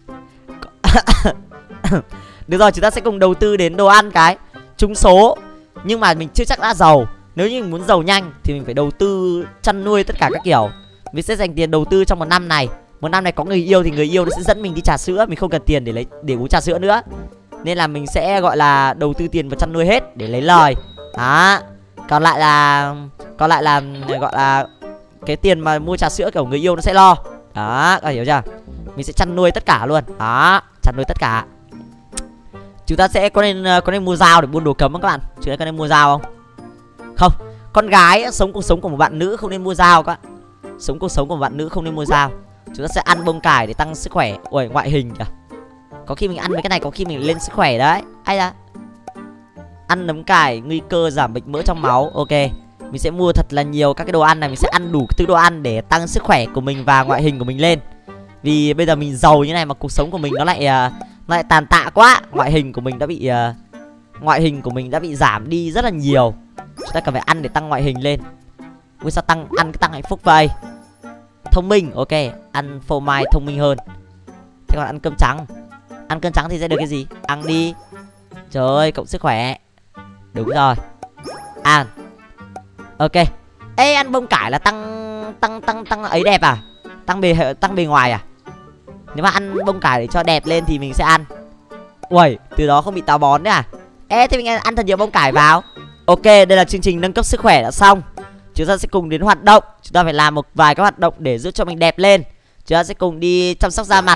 Được rồi, chúng ta sẽ cùng đầu tư đến đồ ăn cái. Trúng số. Nhưng mà mình chưa chắc đã giàu. Nếu như mình muốn giàu nhanh thì mình phải đầu tư chăn nuôi tất cả các kiểu. Mình sẽ dành tiền đầu tư trong một năm này. Một năm này có người yêu thì người yêu nó sẽ dẫn mình đi trà sữa. Mình không cần tiền để uống trà sữa nữa. Nên là mình sẽ gọi là đầu tư tiền vào chăn nuôi hết để lấy lời. Đó. Còn lại là gọi là cái tiền mà mua trà sữa kiểu người yêu nó sẽ lo. Đó, các hiểu chưa? Mình sẽ chăn nuôi tất cả luôn. Đó, chăn nuôi tất cả. Chúng ta sẽ có nên mua dao để buôn đồ cấm không các bạn? Chúng ta có nên mua dao không? Không. Con gái sống cuộc sống của một bạn nữ không nên mua dao các bạn. Sống cuộc sống của một bạn nữ không nên mua dao. Chúng ta sẽ ăn bông cải để tăng sức khỏe. Ui, ngoại hình kìa. Có khi mình ăn mấy cái này có khi mình lên sức khỏe đấy. Ai da. Ăn nấm cải nguy cơ giảm bệnh mỡ trong máu. Ok. Mình sẽ mua thật là nhiều các cái đồ ăn này. Mình sẽ ăn đủ thứ đồ ăn để tăng sức khỏe của mình và ngoại hình của mình lên. Vì bây giờ mình giàu như này mà cuộc sống của mình nó lại tàn tạ quá. Ngoại hình của mình đã bị giảm đi rất là nhiều. Chúng ta cần phải ăn để tăng ngoại hình lên. Ui sao ăn tăng hạnh phúc vậy? Thông minh, ok. Ăn phô mai thông minh hơn. Thế còn ăn cơm trắng. Ăn cơm trắng thì sẽ được cái gì? Ăn đi. Trời ơi, cộng sức khỏe. Đúng rồi. Ăn. Ok. Ê, ăn bông cải là tăng ấy đẹp à? Tăng bề ngoài à? Nếu mà ăn bông cải để cho đẹp lên thì mình sẽ ăn. Ui, từ đó không bị táo bón đấy à? Ê, thì mình ăn thật nhiều bông cải vào. Ok, đây là chương trình nâng cấp sức khỏe đã xong. Chúng ta sẽ cùng đến hoạt động. Chúng ta phải làm một vài các hoạt động để giúp cho mình đẹp lên. Chúng ta sẽ cùng đi chăm sóc da mặt.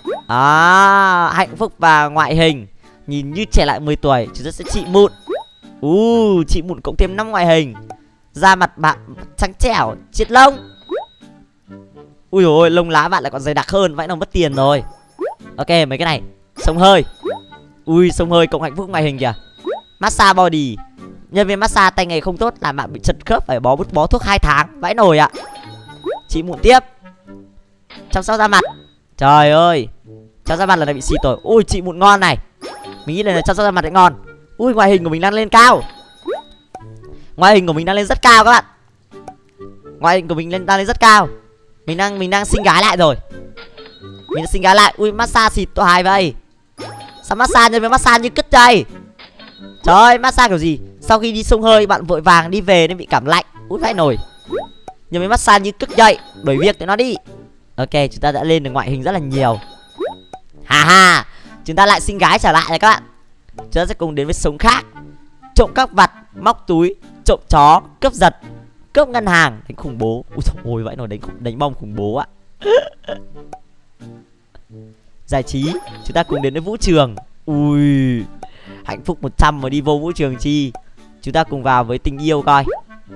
Hạnh phúc và ngoại hình. Nhìn như trẻ lại 10 tuổi. Chúng ta sẽ trị mụn. Trị mụn cộng thêm 5 ngoại hình. Da mặt bạn trắng trẻo, triệt lông. Ui dồi ôi, lông lá bạn lại còn dày đặc hơn. Vậy nó mất tiền rồi. Ok, mấy cái này. Xông hơi. Ui, xông hơi cộng hạnh phúc ngoại hình kìa. Massage body. Nhân viên massage tay nghề không tốt làm bạn bị chật khớp, phải bó thuốc 2 tháng. Vãi nồi ạ. Trị mụn tiếp. Chăm sóc da mặt. Trời ơi, chăm sóc da mặt lần này bị xịt rồi. Ui, trị mụn ngon này. Mình nghĩ là chăm sóc da mặt lại ngon. Ui, ngoại hình của mình đang lên cao. Ngoại hình của mình đang lên rất cao các bạn. Ngoại hình của mình đang lên rất cao. Mình đang xinh gái lại rồi. Mình đang xinh gái lại. Ui, massage xịt to hài vậy. Sao massage nhân viên massage như cứt đây? Trời ơi, massage kiểu gì? Sau khi đi xông hơi bạn vội vàng đi về nên bị cảm lạnh. Út vãi nổi. Nhưng mấy massage như cứt dậy. Đuổi việc tụi nó đi. Ok, chúng ta đã lên được ngoại hình rất là nhiều. Ha, chúng ta lại xinh gái trở lại rồi các bạn. Chúng ta sẽ cùng đến với sống khác. Trộm cắp vặt, móc túi, trộm chó, cướp giật, cướp ngân hàng, đánh khủng bố. Ui trời ơi, vãi nổi, đánh bom khủng bố ạ. Giải trí, chúng ta cùng đến với vũ trường. Ui, hạnh phúc 100 mà đi vô vũ trường chi. Chúng ta cùng vào với tình yêu coi.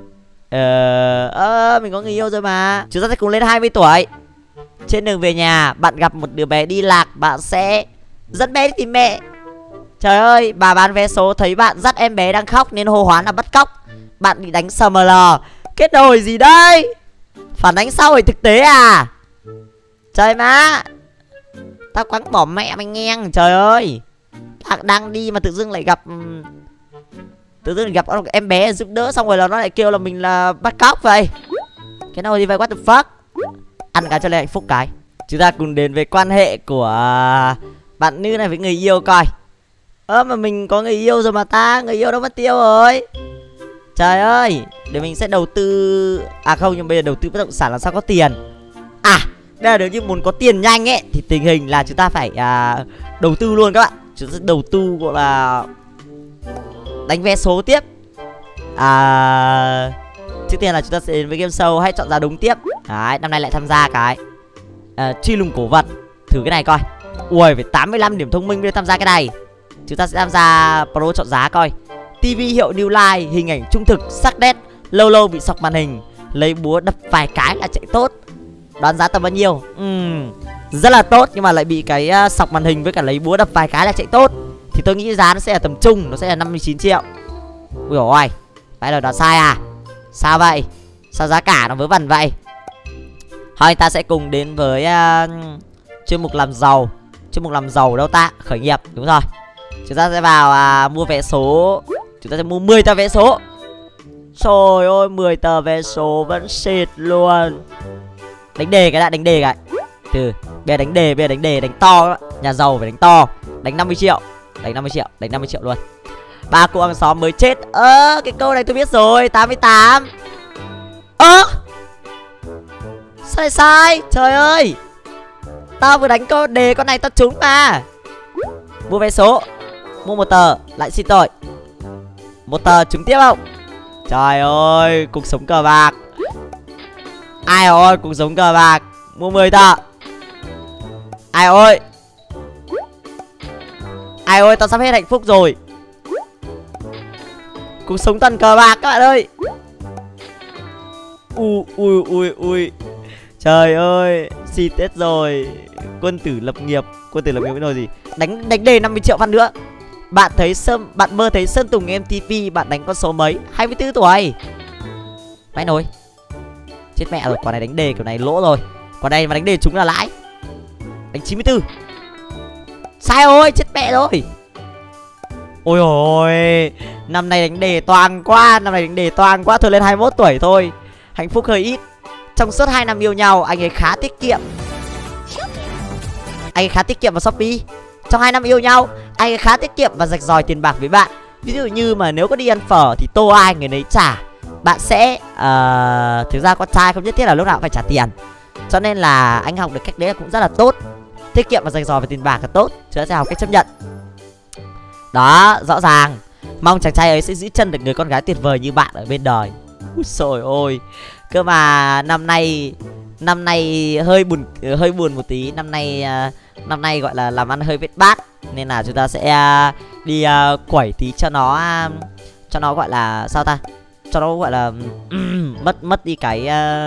Mình có người yêu rồi mà. Chúng ta sẽ cùng lên 20 tuổi. Trên đường về nhà, bạn gặp một đứa bé đi lạc, bạn sẽ dẫn bé đi tìm mẹ. Trời ơi, bà bán vé số thấy bạn dắt em bé đang khóc nên hô hoán là bắt cóc. Bạn bị đánh SML. Kết nối gì đây? Phản ánh xã hội thực tế à? Trời má, tao quăng bỏ mẹ mày nghe. Trời ơi, đang đi mà tự dưng lại gặp em bé giúp đỡ, xong rồi là nó lại kêu là mình là bắt cóc vậy. Cái nào gì vậy, what the fuck. Ăn cái cho lên hạnh phúc cái. Chúng ta cùng đến với quan hệ của bạn nữ này với người yêu coi. Mà mình có người yêu rồi mà ta. Người yêu đâu mất tiêu rồi. Trời ơi, để mình sẽ đầu tư. À không, nhưng bây giờ đầu tư bất động sản làm sao có tiền. À, đây là nếu như muốn có tiền nhanh ấy thì tình hình là chúng ta phải đầu tư luôn các bạn. Chúng ta sẽ đầu tư gọi là đánh vé số tiếp. Trước tiên là chúng ta sẽ đến với game show. Hãy chọn giá đúng tiếp. Đấy, năm nay lại tham gia cái truy lùng cổ vật. Thử cái này coi. Ui, phải 85 điểm thông minh để tham gia cái này. Chúng ta sẽ tham gia pro chọn giá coi. TV hiệu New Line, hình ảnh trung thực, sắc nét, lâu lâu bị sọc màn hình, lấy búa đập vài cái là chạy tốt. Đoán giá tầm bao nhiêu? Rất là tốt, nhưng mà lại bị cái sọc màn hình với cả lấy búa đập vài cái là chạy tốt. Thì tôi nghĩ giá nó sẽ là tầm trung, nó sẽ là 59 triệu. Ui dồi ôi, vậy là đoán sai à? Sao vậy? Sao giá cả nó vớ vẩn vậy? Thôi ta sẽ cùng đến với chuyên mục làm giàu. Chuyên mục làm giàu đâu ta? Khởi nghiệp, đúng rồi. Chúng ta sẽ vào mua vé số. Chúng ta sẽ mua 10 tờ vé số. Trời ơi, 10 tờ vé số vẫn xịt luôn. Đánh đề cái đã, đánh đề cái. Từ bây giờ đánh đề, đánh to. Nhà giàu phải đánh to. Đánh 50 triệu. Đánh 50 triệu, đánh 50 triệu luôn. Ba cô hàng xóm mới chết. Cái câu này tôi biết rồi. 88. Sao lại sai? Trời ơi, tao vừa đánh câu đề con này tao trúng mà. Mua vé số. Mua một tờ, lại xin tội. Một tờ trúng tiếp không? Trời ơi, cuộc sống cờ bạc. Ai ơi, cuộc sống cờ bạc. Mua 10 tờ. Ai ơi. Ai ơi, tao sắp hết hạnh phúc rồi. Cuộc sống toàn cờ bạc các bạn ơi. Ui. Trời ơi, xịt Tết rồi. Quân tử lập nghiệp. Quân tử lập nghiệp cái đồ gì? Đánh đề 50 triệu phát nữa. Bạn mơ thấy Sơn Tùng MTV. Bạn đánh con số mấy? 24 tuổi. Vãi nồi. Chết mẹ rồi, quả này đánh đề kiểu này lỗ rồi. Quả này mà đánh đề chúng là lãi. Đánh 94. Sai rồi, chết mẹ rồi. Ôi ôi, năm nay đánh đề toang quá, thôi lên 21 tuổi thôi. Hạnh phúc hơi ít. Trong suốt 2 năm yêu nhau, anh ấy khá tiết kiệm. Vào Shopee. Trong 2 năm yêu nhau, anh ấy khá tiết kiệm và rạch ròi tiền bạc với bạn. Ví dụ như mà nếu có đi ăn phở thì tô ai người nấy trả. Bạn sẽ thực ra con trai không nhất thiết là lúc nào cũng phải trả tiền. Cho nên là anh học được cách đấy là cũng rất là tốt. Tiết kiệm và rạch ròi về tiền bạc là tốt. Chúng ta sẽ học cách chấp nhận. Đó, rõ ràng. Mong chàng trai ấy sẽ giữ chân được người con gái tuyệt vời như bạn ở bên đời. Úi xồi ôi. Cơ mà năm nay hơi buồn một tí. Năm nay gọi là làm ăn hơi vết bát. Nên là chúng ta sẽ đi quẩy tí cho nó gọi là sao ta? Cho nó gọi là mất đi cái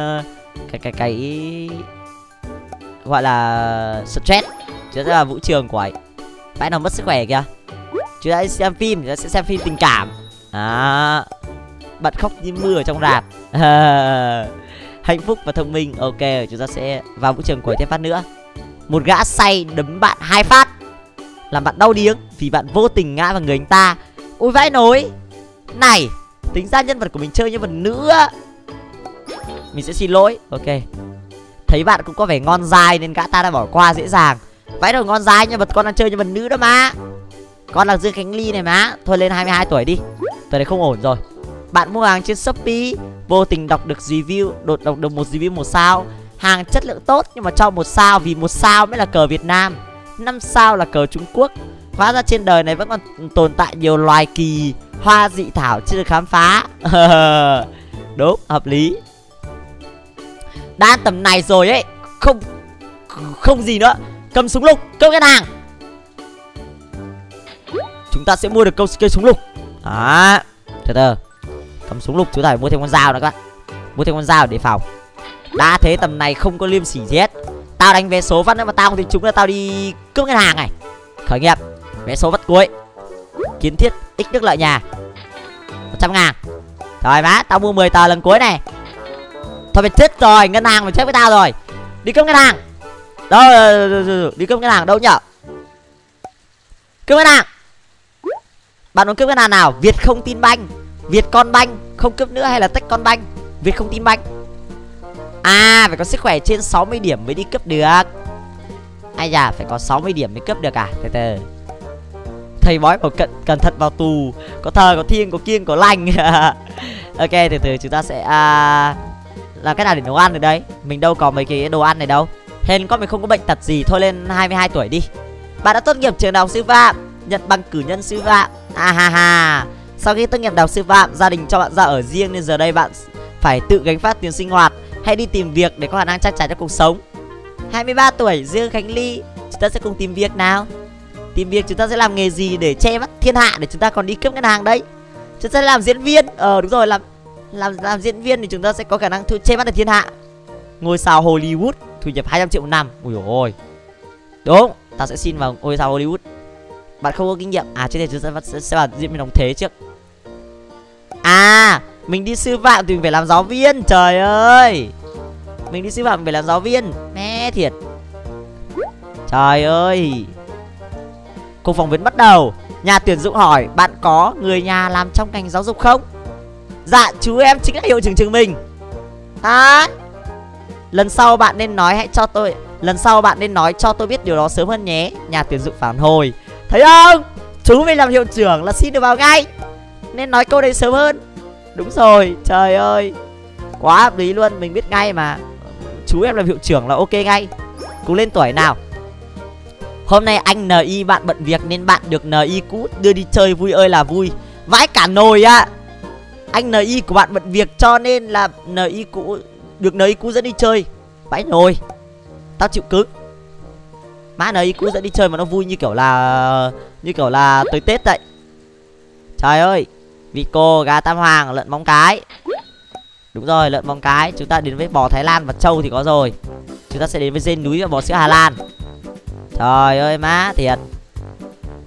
gọi là stress. Chúng ta là vũ trường quẩy. Phải nào mất sức khỏe kìa. Chúng ta sẽ xem phim, tình cảm. Bật khóc như mưa ở trong rạp. Hạnh phúc và thông minh. Ok, chúng ta sẽ vào vũ trường quẩy thêm phát nữa. Một gã say đấm bạn 2 phát, làm bạn đau điếng vì bạn vô tình ngã vào người anh ta. Ôi vãi nối. Này, tính ra nhân vật của mình chơi nhân vật nữ á. Mình sẽ xin lỗi. Ok. Thấy bạn cũng có vẻ ngon dai nên gã ta đã bỏ qua dễ dàng. Vãi rồi, ngon dai, nhân vật con đang chơi nhân vật nữ đó mà. Con là Dương Khánh Ly này má. Thôi lên 22 tuổi đi. Tuổi này không ổn rồi. Bạn mua hàng trên Shopee, vô tình đọc được một review 1 sao. Hàng chất lượng tốt nhưng mà cho 1 sao vì 1 sao mới là cờ Việt Nam, 5 sao là cờ Trung Quốc. Hóa ra trên đời này vẫn còn tồn tại nhiều loài kỳ hoa dị thảo chưa được khám phá. Đúng, hợp lý. Đã tầm này rồi ấy, không gì nữa. Cầm súng lục, cướp ngân hàng. Chúng ta sẽ mua được cây súng lục. Từ cầm súng lục chúng ta phải mua thêm con dao nữa các bạn. Mua thêm con dao để phòng. Đã thế tầm này không có liêm sỉ gì hết. Tao đánh vé số vắt nữa mà tao không thấy chúng là tao đi cướp ngân hàng này. Khởi nghiệp, vé số vắt cuối. Kiến thiết, ích đức lợi nhà. 100.000. Trời má, tao mua 10 tờ lần cuối này. Thôi mày chết rồi, ngân hàng mày chết với tao rồi. Đi cướp ngân hàng. Đâu, đi cướp ngân hàng đâu nhở? Cướp ngân hàng. Bạn muốn cướp ngân hàng nào? Vietcombank, Vietcombank. Không cướp nữa hay là Techcombank? Vietcombank. Phải có sức khỏe trên 60 điểm mới đi cướp được. Ai da, phải có 60 điểm mới cướp được à? Từ thầy bói bảo cẩn thận vào tù. Có thờ, có thiêng, có kiêng, có lành. Ok, từ chúng ta sẽ làm cách nào để nấu ăn ở đây. Mình đâu có mấy cái đồ ăn này đâu. Hên con mình không có bệnh tật gì. Thôi lên 22 tuổi đi. Bạn đã tốt nghiệp trường đại học sư phạm, nhận bằng cử nhân sư phạm. Sau khi tốt nghiệp đại học sư phạm, gia đình cho bạn ra ở riêng nên giờ đây bạn phải tự gánh vác tiền sinh hoạt hay đi tìm việc để có khả năng trang trải cho cuộc sống. 23 tuổi, Dương Khánh Ly. Chúng ta sẽ cùng tìm việc nào. Tìm việc chúng ta sẽ làm nghề gì để che mắt thiên hạ để chúng ta còn đi cướp ngân hàng đấy. Chúng ta sẽ làm diễn viên. Đúng rồi, làm diễn viên thì chúng ta sẽ có khả năng che mắt được thiên hạ. Ngôi sao Hollywood, thu nhập 200 triệu một năm. Ui dồi ôi. Đúng, ta sẽ xin vào ngôi sao Hollywood. Bạn không có kinh nghiệm. Trước đây chúng ta sẽ vào diễn viên đóng thế trước. Mình đi sư phạm thì mình phải làm giáo viên. Trời ơi, mình đi sư phạm mình phải làm giáo viên. Mẹ thiệt. Trời ơi. Cuộc phỏng vấn bắt đầu. Nhà tuyển dụng hỏi bạn có người nhà làm trong ngành giáo dục không? Dạ chú em chính là hiệu trưởng trường mình. Lần sau bạn nên nói cho tôi biết điều đó sớm hơn nhé. Nhà tuyển dụng phản hồi. Thấy không? Chú mình làm hiệu trưởng là xin được vào ngay. Nên nói câu đấy sớm hơn. Đúng rồi, trời ơi. Quá hợp lý luôn, mình biết ngay mà. Chú em làm hiệu trưởng là ok ngay. Cùng lên tuổi nào. Hôm nay anh NI bạn bận việc nên bạn được NI cũ đưa đi chơi vui ơi là vui. Vãi cả nồi á. Anh NI của bạn bận việc cho nên là NI cũ được NI cũ dẫn đi chơi. Vãi nồi. Tao chịu cứng. Má NI cũ dẫn đi chơi mà nó vui như kiểu là tới Tết vậy. Trời ơi. Vịt cô, gà Tam Hoàng, lợn móng cái. Đúng rồi, lợn móng cái. Chúng ta đến với bò Thái Lan và trâu thì có rồi. Chúng ta sẽ đến với dê núi và bò sữa Hà Lan. Trời ơi má thiệt.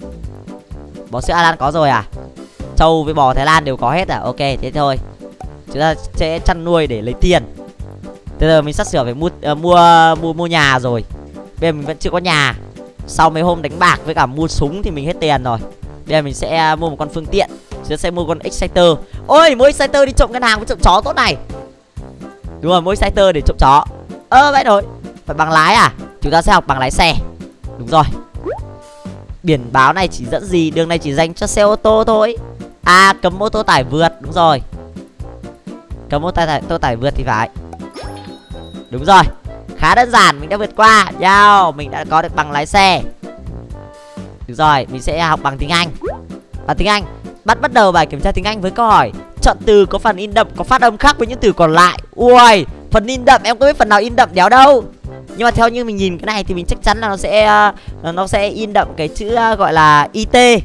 Bò sữa Hà Lan có rồi à? Trâu với bò Thái Lan đều có hết à? Ok, thế thôi. Chúng ta sẽ chăn nuôi để lấy tiền. Bây giờ mình sắp sửa phải mua nhà rồi. Bây giờ mình vẫn chưa có nhà. Sau mấy hôm đánh bạc với cả mua súng thì mình hết tiền rồi. Bây giờ mình sẽ mua một con phương tiện. Chúng ta sẽ mua con Exciter. Ôi, mua Exciter đi trộm ngân hàng với trộm chó tốt này. Đúng rồi, mua Exciter để trộm chó. Vậy rồi. Phải bằng lái à? Chúng ta sẽ học bằng lái xe. Đúng rồi. Biển báo này chỉ dẫn gì? Đường này chỉ dành cho xe ô tô thôi. À, cấm ô tô tải vượt. Đúng rồi. Cấm ô tô tải vượt thì phải. Đúng rồi. Khá đơn giản, mình đã vượt qua. Mình đã có được bằng lái xe. Được rồi, mình sẽ học bằng tiếng Anh. Bằng tiếng Anh, bắt đầu bài kiểm tra tiếng Anh với câu hỏi chọn từ có phần in đậm, có phát âm khác với những từ còn lại. Ui, phần in đậm, em có biết phần nào in đậm đéo đâu. Nhưng mà theo như mình nhìn cái này thì mình chắc chắn là nó sẽ in đậm cái chữ gọi là IT.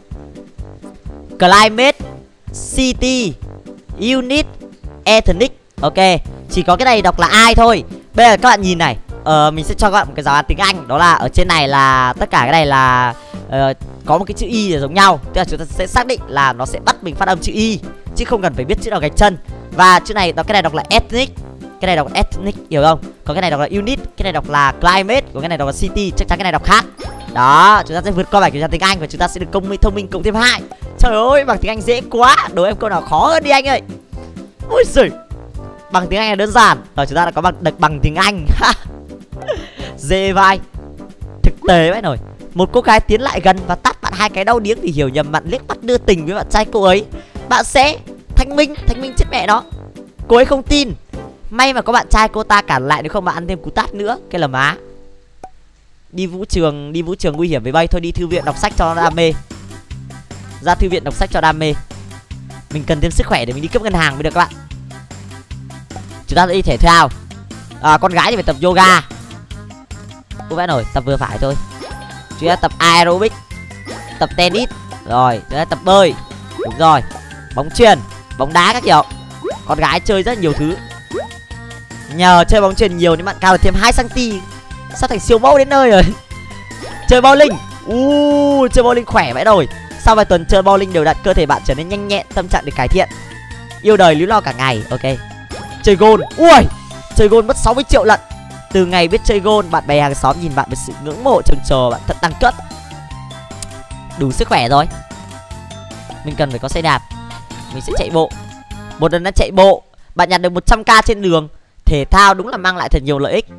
Climate, City, Unit, Ethnic. Ok, chỉ có cái này đọc là ai thôi. Bây giờ các bạn nhìn này, mình sẽ cho các bạn một cái giáo án tiếng Anh. Đó là ở trên này là tất cả cái này là có một cái chữ Y để giống nhau. Tức là chúng ta sẽ xác định là nó sẽ bắt mình phát âm chữ Y, chứ không cần phải biết chữ nào gạch chân. Và chữ này, cái này đọc là Ethnic. Cái này đọc là Ethnic, hiểu không? Còn cái này đọc là Unit, cái này đọc là Climate, còn cái này đọc là City. Chắc chắn cái này đọc khác. Đó, chúng ta sẽ vượt qua bài kiểm tra tiếng Anh và chúng ta sẽ được thông minh cộng thêm 2. Trời ơi, bằng tiếng Anh dễ quá. Đố em câu nào khó hơn đi anh ơi. Ôi giời, bằng tiếng Anh là đơn giản. Rồi chúng ta đã có được bằng tiếng Anh. Dễ vai. Thực tế vậy rồi. Một cô gái tiến lại gần và tát bạn 2 cái đau điếng vì hiểu nhầm bạn liếc mắt đưa tình với bạn trai cô ấy. Bạn sẽ thanh minh chết mẹ nó. Cô ấy không tin. May mà có bạn trai cô ta cản lại, nếu không bạn ăn thêm cú tát nữa. Cái là má. Đi vũ trường nguy hiểm với bay. Thôi đi thư viện đọc sách cho nó đam mê. Ra thư viện đọc sách cho đam mê. Mình cần thêm sức khỏe để mình đi cướp ngân hàng mới được các bạn. Chúng ta sẽ đi thể thao. Con gái thì phải tập yoga. Ủa vãi nổi, tập vừa phải thôi. Chúng ta tập aerobic, tập tennis. Rồi, chúng ta tập bơi. Đúng rồi, bóng chuyền, bóng đá các kiểu. Con gái chơi rất nhiều thứ. Nhờ chơi bóng chuyền nhiều nên bạn cao được thêm 2cm. Sắp thành siêu mẫu đến nơi rồi. Chơi bowling. Chơi bowling khỏe vãi rồi. Sau vài tuần chơi bowling đều đặn, cơ thể bạn trở nên nhanh nhẹn, tâm trạng được cải thiện. Yêu đời líu lo cả ngày. Ok. Chơi gôn. Ui, chơi gôn mất 60 triệu lận. Từ ngày biết chơi gôn, bạn bè hàng xóm nhìn bạn với sự ngưỡng mộ trông chờ bạn thật tăng cất. Đủ sức khỏe rồi. Mình cần phải có xe đạp. Mình sẽ chạy bộ. Một lần đã chạy bộ, bạn nhặt được 100k trên đường. Thể thao đúng là mang lại thật nhiều lợi ích.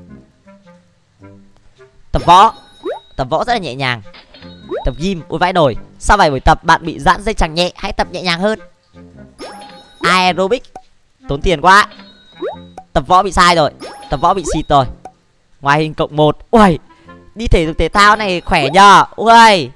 Tập võ. Tập võ rất là nhẹ nhàng. Tập gym. Ôi vãi nổi. Sau vài buổi tập bạn bị giãn dây chằng nhẹ, hãy tập nhẹ nhàng hơn. Aerobic. Tốn tiền quá. Tập võ bị sai rồi. Tập võ bị xịt rồi. Ngoài hình cộng 1. Ui, đi thể dục thể thao này khỏe nhờ. Ui,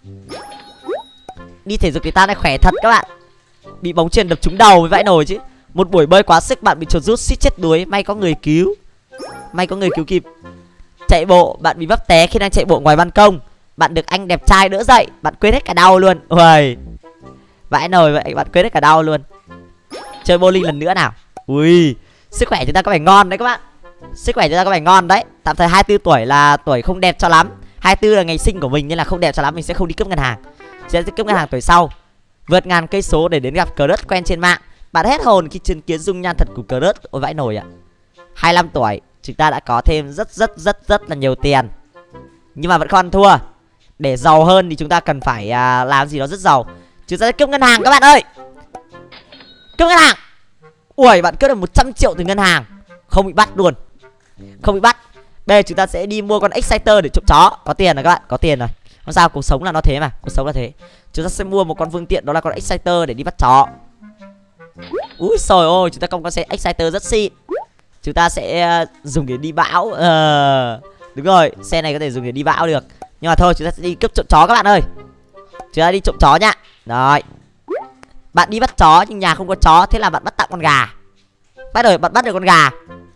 đi thể dục thể thao này khỏe thật các bạn. Bị bóng chuyền đập trúng đầu mới vãi nổi chứ. Một buổi bơi quá sức bạn bị chuột rút suýt chết đuối. May có người cứu. May có người cứu kịp. Chạy bộ, bạn bị vấp té khi đang chạy bộ ngoài ban công. Bạn được anh đẹp trai đỡ dậy. Bạn quên hết cả đau luôn. Ui, vãi nổi vậy, bạn quên hết cả đau luôn. Chơi bowling lần nữa nào. Ui, sức khỏe chúng ta có vẻ ngon đấy các bạn. Sức khỏe chúng ta có vẻ ngon đấy. Tạm thời 24 tuổi là tuổi không đẹp cho lắm. 24 là ngày sinh của mình nên là không đẹp cho lắm. Mình sẽ không đi cướp ngân hàng. Sẽ cướp ngân hàng tuổi sau. Vượt ngàn cây số để đến gặp crush quen trên mạng. Bạn hết hồn khi chứng kiến dung nhan thật của crush. Ôi vãi nổi ạ. 25 tuổi chúng ta đã có thêm rất là nhiều tiền. Nhưng mà vẫn còn thua. Để giàu hơn thì chúng ta cần phải làm gì đó rất giàu. Chúng ta sẽ cướp ngân hàng các bạn ơi. Cướp ngân hàng. Ui, bạn cướp được 100 triệu từ ngân hàng. Không bị bắt luôn. Không bị bắt. Bây giờ chúng ta sẽ đi mua con Exciter để trộm chó. Có tiền rồi các bạn, có tiền rồi. Không sao, cuộc sống là nó thế mà. Cuộc sống là thế. Chúng ta sẽ mua một con phương tiện, đó là con Exciter để đi bắt chó. Úi xồi ôi, chúng ta có con xe Exciter rất xịn. Chúng ta sẽ dùng để đi bão. Đúng rồi, xe này có thể dùng để đi bão được. Nhưng mà thôi, chúng ta sẽ đi cướp trộm chó các bạn ơi. Chúng ta đi trộm chó nha. Rồi. Bạn đi bắt chó nhưng nhà không có chó, thế là bạn bắt tặng con gà. Bắt rồi, bạn bắt được con gà.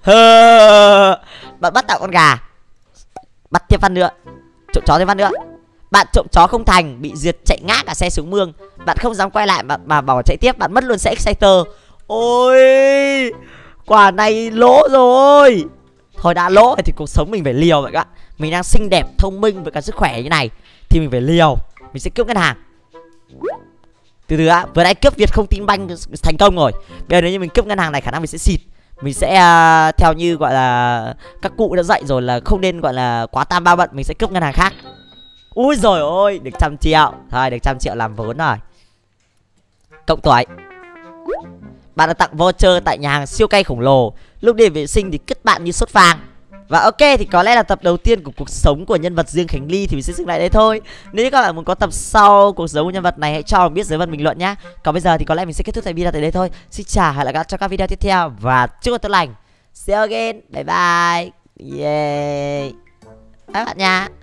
Bạn bắt tặng con gà. Bắt thêm phát nữa. Trộm chó thêm phát nữa. Bạn trộm chó không thành, bị diệt chạy ngã cả xe xuống mương. Bạn không dám quay lại mà bảo chạy tiếp, bạn mất luôn xe Exciter. Ôi, quả này lỗ rồi. Thôi đã lỗ thì cuộc sống mình phải liều vậy các bạn. Mình đang xinh đẹp, thông minh với cả sức khỏe như này thì mình phải liều. Mình sẽ cướp ngân hàng. Từ từ á, vừa nãy cướp Vietcombank thành công rồi. Bây giờ nếu như mình cướp ngân hàng này khả năng mình sẽ xịt. Mình sẽ theo như gọi là các cụ đã dạy rồi là không nên gọi là quá tam ba bận. Mình sẽ cướp ngân hàng khác. Ui rồi ôi, được 100 triệu. Thôi được 100 triệu làm vốn rồi. Cộng tuổi. Bạn được tặng voucher tại nhà hàng siêu cay khổng lồ. Lúc đi vệ sinh thì kết bạn như sốt vàng. Và ok, thì có lẽ là tập đầu tiên của cuộc sống của nhân vật riêng Khánh Ly thì mình sẽ dừng lại đây thôi. Nếu như các bạn muốn có tập sau cuộc sống của nhân vật này, hãy cho mình biết dưới phần bình luận nhá. Còn bây giờ thì có lẽ mình sẽ kết thúc tại video tại đây thôi. Xin chào, hẹn gặp lại cho các video tiếp theo và chúc bạn tốt lành. See you again, bye bye. Yeah. Bye bạn nha.